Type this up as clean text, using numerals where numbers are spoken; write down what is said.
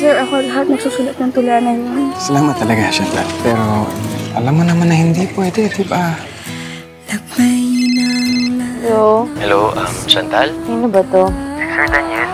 sir, ako lahat nagsusulat ng tula na yun. Salamat talaga, Chantal. Pero alam mo naman na hindi pwede, di ba? Hello? Hello, Chantal? Sino ba to? Si Sir Daniel.